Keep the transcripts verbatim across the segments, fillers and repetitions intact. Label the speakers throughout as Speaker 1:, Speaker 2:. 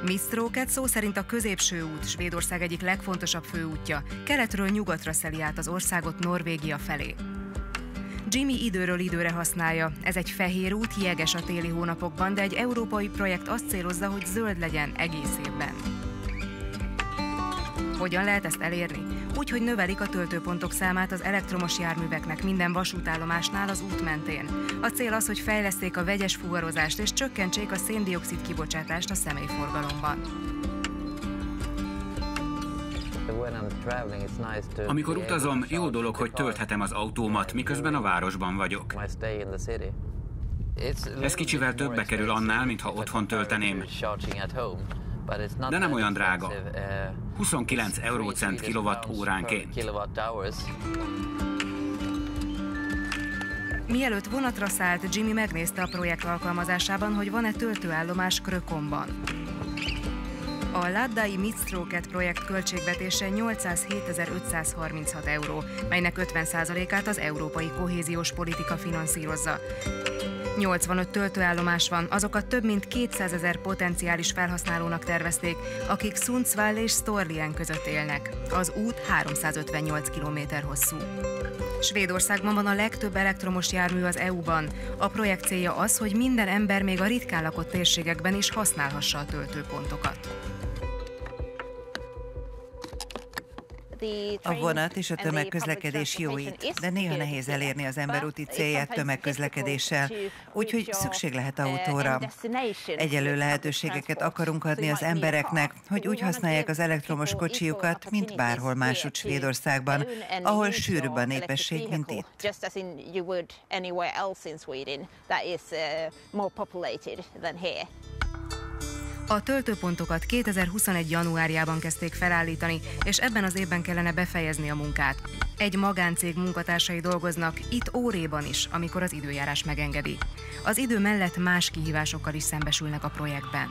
Speaker 1: Midstråket szó szerint a középső út, Svédország egyik legfontosabb főútja, keletről nyugatra szeli át az országot Norvégia felé. Jimmy időről időre használja, ez egy fehér út, jeges a téli hónapokban, de egy európai projekt azt célozza, hogy zöld legyen egész évben. Hogyan lehet ezt elérni? Úgy, hogy növelik a töltőpontok számát az elektromos járműveknek minden vasútállomásnál az út mentén. A cél az, hogy fejleszték a vegyes fuvarozást és csökkentsék a szén-dioxid kibocsátást a személyforgalomban.
Speaker 2: Amikor utazom, jó dolog, hogy tölthetem az autómat, miközben a városban vagyok. Ez kicsivel többe kerül annál, mintha otthon tölteném. De nem olyan drága. huszonkilenc eurócent kilowattóránként.
Speaker 1: Mielőtt vonatra szállt, Jimmy megnézte a projekt alkalmazásában, hogy van-e töltőállomás Krökomban. A Laddai Midstråket projekt költségvetése nyolcszázhétezer-ötszázharminchat euró, melynek ötven százalékát az európai kohéziós politika finanszírozza. nyolcvanöt töltőállomás van, azokat több mint kétszázezer potenciális felhasználónak tervezték, akik Sundsvall és Storlien között élnek. Az út háromszázötvennyolc kilométer hosszú. Svédországban van a legtöbb elektromos jármű az é u-ban. A projekt célja az, hogy minden ember még a ritkán lakott térségekben is használhassa a töltőpontokat.
Speaker 3: A vonat és a tömegközlekedés jó itt, de néha nehéz elérni az emberúti célját tömegközlekedéssel, úgyhogy szükség lehet autóra. Egyelő lehetőségeket akarunk adni az embereknek, hogy úgy használják az elektromos kocsijukat, mint bárhol máshogy Svédországban, ahol sűrűbb a népesség, mint itt.
Speaker 1: A töltőpontokat kétezer-huszonegy januárjában kezdték felállítani, és ebben az évben kellene befejezni a munkát. Egy magáncég munkatársai dolgoznak itt óréban is, amikor az időjárás megengedi. Az idő mellett más kihívásokkal is szembesülnek a projektben.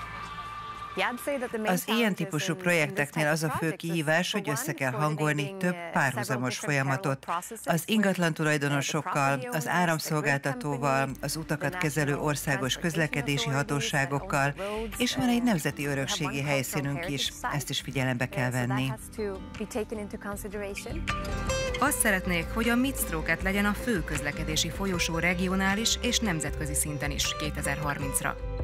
Speaker 3: Az ilyen típusú projekteknél az a fő kihívás, hogy össze kell hangolni több párhuzamos folyamatot. Az ingatlan tulajdonosokkal, az áramszolgáltatóval, az utakat kezelő országos közlekedési hatóságokkal, és van egy nemzeti örökségi helyszínünk is, ezt is figyelembe kell venni.
Speaker 1: Azt szeretnék, hogy a Midstråket legyen a fő közlekedési folyosó regionális és nemzetközi szinten is kétezer-harmincra.